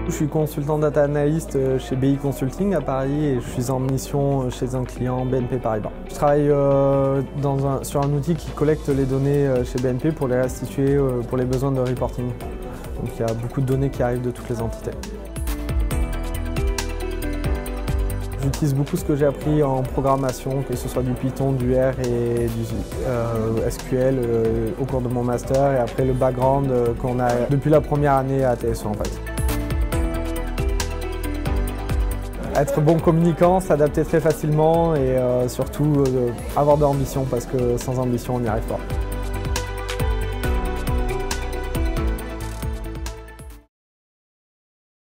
Je suis consultant data analyst chez BI Consulting à Paris et je suis en mission chez un client BNP Paribas. Je travaille sur un outil qui collecte les données chez BNP pour les restituer pour les besoins de reporting. Donc il y a beaucoup de données qui arrivent de toutes les entités. J'utilise beaucoup ce que j'ai appris en programmation, que ce soit du Python, du R et du SQL au cours de mon master et après le background qu'on a depuis la première année à TSE en fait. Être bon communicant, s'adapter très facilement et surtout avoir de l'ambition parce que sans ambition on n'y arrive pas.